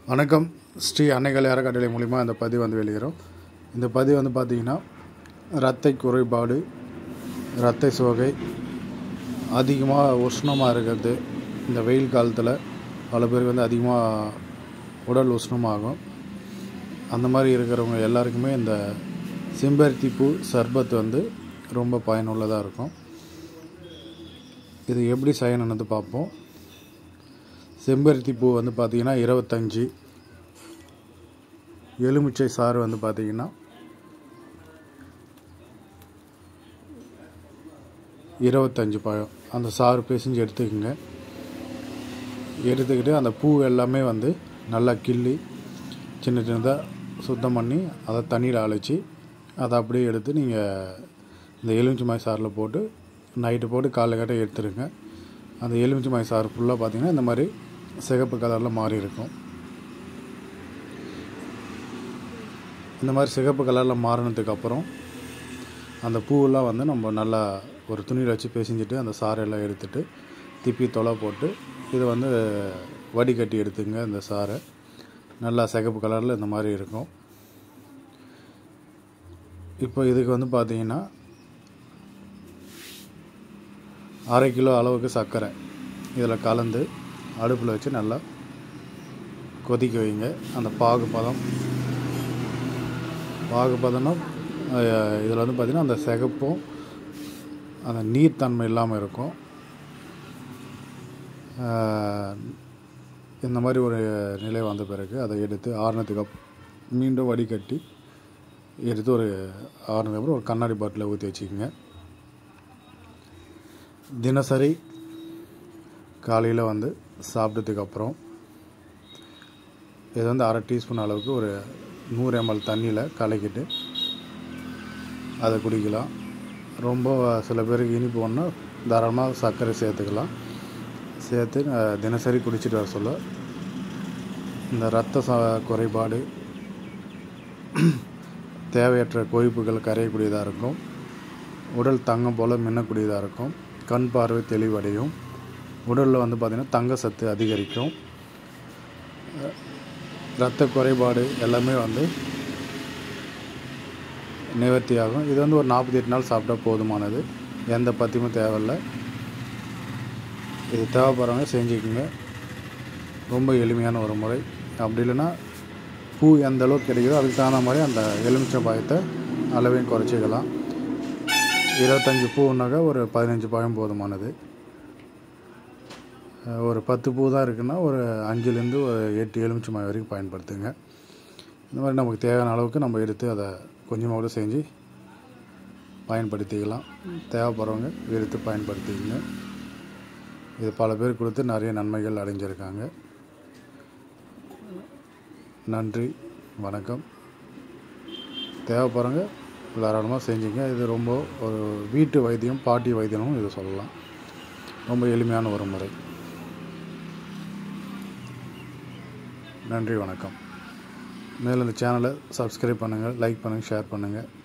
வணக்கம். ஸ்ரீ அன்னைகள் அறக்கட்டளை மூலிமா இந்த பதிவு வெளியிடுறோம். இந்த பதிவு பார்த்திங்கன்னா, இரத்த குறைபாடு, இரத்த சோகை, அதிகமாக உஷ்ணமாக இருக்கிறது. இந்த வெயில் காலத்தில் பல பேருக்கு அதிகமாக உடல் உஷ்ணமாகும். அந்த மாதிரி இருக்கிறவங்க எல்லாருக்குமே இந்த செம்பருத்தி பூ சர்பத் ரொம்ப பயனுள்ளதாக இருக்கும். இது எப்படி செய்யணுன்னு பார்ப்போம். செம்பருத்தி பூ பார்த்திங்கன்னா 25, எலுமிச்சை சாறு பார்த்திங்கன்னா 25 பழம். அந்த சாறு பிசைஞ்சு எடுத்துக்கோங்க. எடுத்துக்கிட்டு அந்த பூ எல்லாமே நல்லா கிள்ளி சின்ன சின்னதாக சுத்தம் பண்ணி அதை தண்ணியில் அழைச்சி அதை அப்படியே எடுத்து நீங்கள் இந்த எலுமிச்சை மாய் சாறில் போட்டு நைட்டு போட்டு காலைல எடுத்துருங்க. அந்த எலுமிச்சை மாய் சாறு ஃபுல்லாக பார்த்திங்கன்னா இந்த மாதிரி சிகப்பு கலரில் மாறி இருக்கும். இந்த மாதிரி சிகப்பு கலரில் மாறினதுக்கப்புறம் அந்த பூவெல்லாம் நம்ம நல்லா ஒரு துணியில் வச்சு பிசைஞ்சிட்டு அந்த சாரெல்லாம் எடுத்துட்டு திப்பி தொலை போட்டு இதை வடிகட்டி எடுத்துங்க. இந்த சாறை நல்லா சிகப்பு கலரில் இந்த மாதிரி இருக்கும். இப்போ இதுக்கு பார்த்திங்கன்னா 1/2 கிலோ அளவுக்கு சர்க்கரை இதில் கலந்து அடுப்பில் வச்சு நல்லா கொதிக்க வைங்க. அந்த பாகுபதம்னா இதில் பார்த்திங்கன்னா அந்த சிகப்பும் அந்த நீர்த்தன்மை இல்லாமல் இருக்கும். இந்த மாதிரி ஒரு நிலை வந்த பிறகு அதை எடுத்து ஆறுனதுக்கு மீண்டும் வடிகட்டி எடுத்து ஒரு ஆறுனதுக்கப்புறம் ஒரு கண்ணாடி பாட்டில் ஊற்றி வச்சுக்கோங்க. தினசரி காலையில் சாப்பிட்டதுக்கப்புறம் இது 1/2 டீஸ்பூன் அளவுக்கு ஒரு 100 ml தண்ணியில் கலக்கிட்டு அதை குடிக்கலாம். ரொம்ப சில பேருக்கு இனிப்பு ஒன்று தாராளமாக சர்க்கரை சேர்த்துக்கலாம். சேர்த்து தினசரி குடிச்சிட்டு வர சொல்ல இந்த இரத்த குறைபாடு, தேவையற்ற கொழுப்புகள் கரையக்கூடியதாக இருக்கும். உடல் தங்கம் போல் மின்னக்கூடியதாக இருக்கும். கண் பார்வை தெளிவடையும். உடலில் பார்த்திங்கன்னா தங்க சத்து அதிகரிக்கும். இரத்த குறைபாடு எல்லாமே நிவர்த்தியாகும். இது ஒரு 48 நாள் சாப்பிட்டா போதுமானது. எந்த பத்தியமும் தேவையில்லை. இது தேவைப்படுறவங்க செஞ்சுக்கோங்க. ரொம்ப எளிமையான ஒரு முறை. அப்படி இல்லைன்னா பூ எந்த அளவுக்கு கிடைக்குதோ அதுக்கு தகுந்த மாதிரி அந்த எலுமிச்சை பழத்தை அளவையும் குறைச்சிக்கலாம். 25 பூனாக்கா ஒரு 15 பழம் போதுமானது. ஒரு 10 பூ தான் இருக்குன்னா ஒரு 5லேருந்து ஒரு 8 எலுமிச்சை மாய் வரைக்கும் பயன்படுத்துங்க. இந்த மாதிரி நமக்கு தேவையான அளவுக்கு நம்ம எடுத்து அதை கொஞ்சமாக செஞ்சு பயன்படுத்திக்கலாம். தேவைப்படுறவங்க எடுத்து பயன்படுத்திக்கங்க. இது பல பேர் கொடுத்து நிறைய நன்மைகள் அடைஞ்சிருக்காங்க. நன்றி, வணக்கம். தேவைப்படுறவங்க தாராளமாக செஞ்சுங்க. இது ரொம்ப ஒரு வீட்டு வைத்தியம், பாட்டி வைத்தியமும் இது சொல்லலாம். ரொம்ப எளிமையான ஒரு முறை. நன்றி, வணக்கம். மேலும் இந்த சேனலை சப்ஸ்கிரைப் பண்ணுங்கள், லைக் பண்ணுங்கள், ஷேர் பண்ணுங்கள்.